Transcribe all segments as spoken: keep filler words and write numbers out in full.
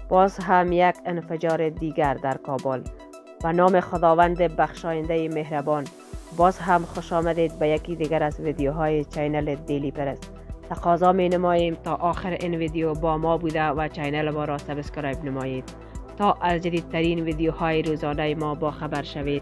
باز هم یک انفجار دیگر در کابل. به نام خداوند بخشاینده مهربان. باز هم خوش آمدید به یکی دیگر از ویدیوهای چینل دیلی پرس. تقاضا می نماییم تا آخر این ویدیو با ما بوده و چینل ما را سابسکرایب نمایید تا از جدیدترین ویدیوهای روزانه ما با خبر شوید.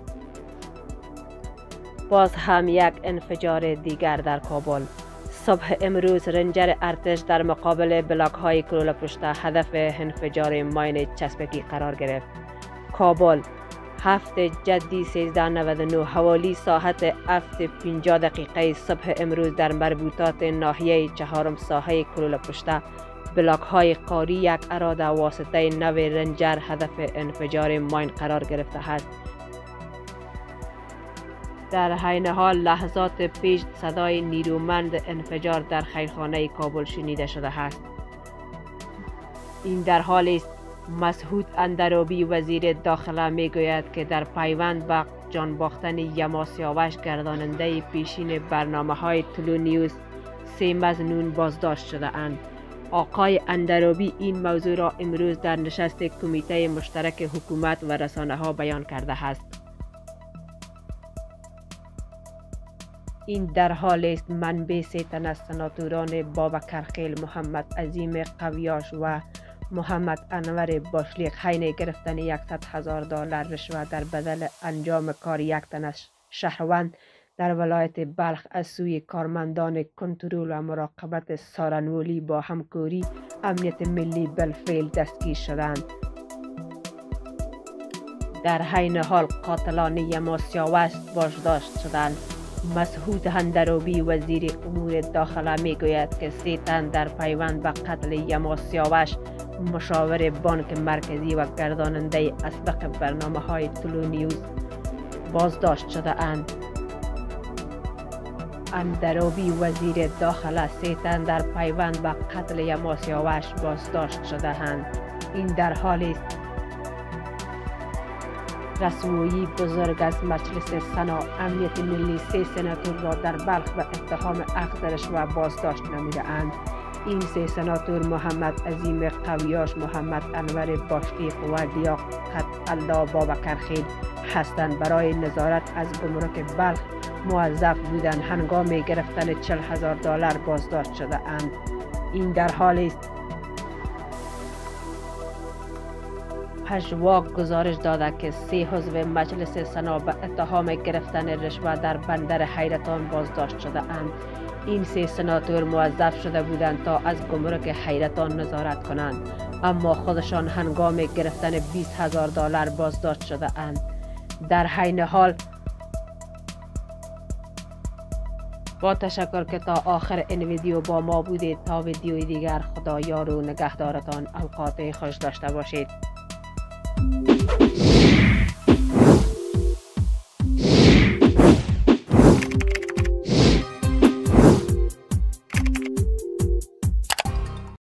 باز هم یک انفجار دیگر در کابل. صبح امروز رنجر ارتش در مقابل بلاک های کرولا پشته هدف انفجار ماین چسبکی قرار گرفت. کابل، هفت جدی سیزده نود و نه حوالی ساعت هفت پنجاه دقیقه صبح امروز در مربوطات ناحیه چهارم ساحه کرولا پشته بلاک های قاری یک اراده واسطه نو رنجر هدف انفجار ماین قرار گرفته است. در حین حال لحظات پیش صدای نیرومند انفجار در خیرخانه کابل شنیده شده است. این در حالی است مسعود اندرابی وزیر داخله می گوید که در پیوند به جان باختن یما سیاوش گرداننده پیشین برنامه های طلوع نیوز سه مظنون بازداشت شده اند. آقای اندرابی این موضوع را امروز در نشست کمیته مشترک حکومت و رسانه ها بیان کرده است. این در حال است منبع سه تن از سناتوران بابکرخیل، محمد عظیم قویاش و محمد انور باشلیق حین گرفتن صد هزار دلار رشوه در بدل انجام کار یک تن از شهروند در ولایت بلخ از سوی کارمندان کنترل و مراقبت سارنولی با همکاری امنیت ملی بالفعل دستگیر شدند. در حین حال قاتلان یما سیاوش بازداشت شدند. مسعود اندرابی وزیر امور داخله می گوید که سه تن در پیوند به قتل یما سیاوش مشاور بانک مرکزی و گرداننده اسبق برنامه های طلوع نیوز بازداشت شده اند. اندرابی وزیر داخله سه تن در پیوند به قتل یما سیاوش بازداشت شده اند. این در حالی است رسوایی بزرگ از مجلس سنا امنیت ملی سه سناتور را در بلخ و اتهام اخذ رشوه بازداشت نموده اند. این سه سناتور محمد عظیم قویاش، محمد انور باشلیق و لیاقت الله بابکرخیل هستند. برای نظارت از گمرک بلخ موظف بودند. هنگام گرفتن چهل هزار دلار بازداشت شده اند. این در حالی است پژواک گزارش داده که سه عضو مجلس سنا به اتهام گرفتن رشوه در بندر حیرتان بازداشت شده اند. این سه سناتور موظف شده بودند تا از گمرک حیرتان نظارت کنند، اما خودشان هنگام گرفتن بیست هزار دلار بازداشت شده اند. در حین حال با تشکر که تا آخر این ویدیو با ما بودید. تا ویدیوی دیگر خدا یار و نگهدارتان. اوقات خوش داشته باشید.